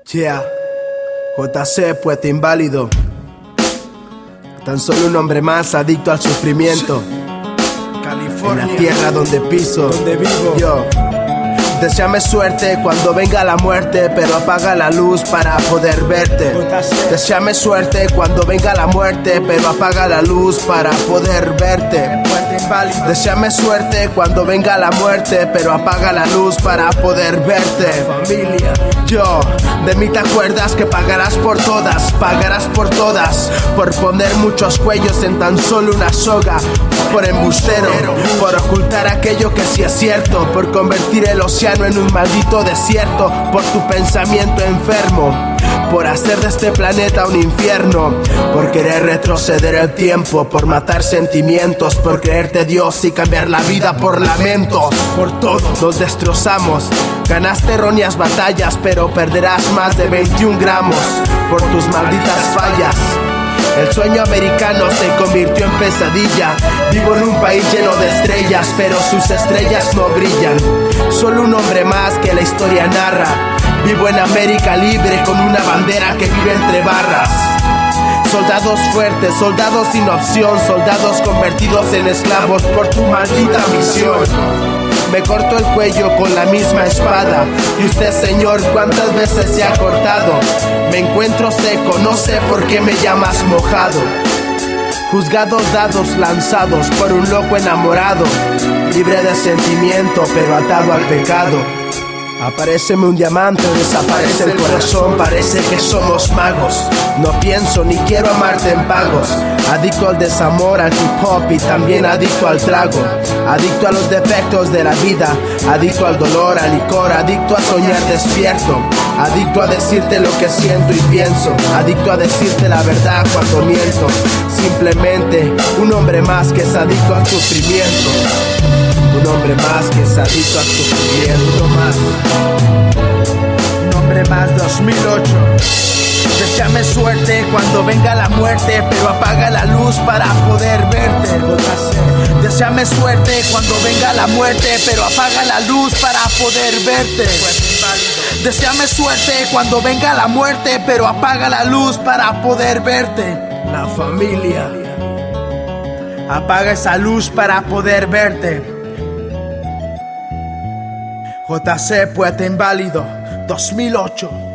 Yeah, JC, poeta inválido. Tan solo un hombre más adicto al sufrimiento. California, en la tierra donde piso, donde vivo. Yo, deséame suerte cuando venga la muerte, pero apaga la luz para poder verte. Deséame suerte cuando venga la muerte, pero apaga la luz para poder verte. Deséame suerte cuando venga la muerte, pero apaga la luz para poder verte. Familia, yo, de mí te acuerdas que pagarás por todas, por poner muchos cuellos en tan solo una soga, por embustero, por ocultar aquello que sí es cierto, por convertir el océano en un maldito desierto, por tu pensamiento enfermo, por hacer de este planeta un infierno, por querer retroceder el tiempo, por matar sentimientos, por creerte Dios y cambiar la vida por lamentos. Por todo nos destrozamos. Ganaste erróneas batallas, pero perderás más de 21 gramos por tus malditas fallas. El sueño americano se convirtió en pesadilla. Vivo en un país lleno de estrellas, pero sus estrellas no brillan. Solo un hombre más que la historia narra. Vivo en América libre con una bandera que vive entre barras. Soldados fuertes, soldados sin opción, soldados convertidos en esclavos por tu maldita misión. Me corto el cuello con la misma espada. Y usted, señor, ¿cuántas veces se ha cortado? Me encuentro seco, no sé por qué me llamas mojado. Juzgados, dados, lanzados por un loco enamorado, libre de sentimiento pero atado al pecado. Aparéceme un diamante, desaparece el corazón, parece que somos magos. No pienso ni quiero amarte en pagos. Adicto al desamor, al hip hop y también adicto al trago. Adicto a los defectos de la vida, adicto al dolor, al licor, adicto a soñar despierto. Adicto a decirte lo que siento y pienso, adicto a decirte la verdad cuando miento. Simplemente un hombre más que es adicto al sufrimiento. Un hombre más que es adicto al sufrimiento. Un hombre más 2008. Deséame suerte cuando venga la muerte, pero apaga la luz para poder verte. Deséame suerte cuando venga la muerte, pero apaga la luz para poder verte. Deséame suerte cuando venga la muerte, pero apaga la luz para poder verte. La familia, apaga esa luz para poder verte. JC, poeta inválido, 2008.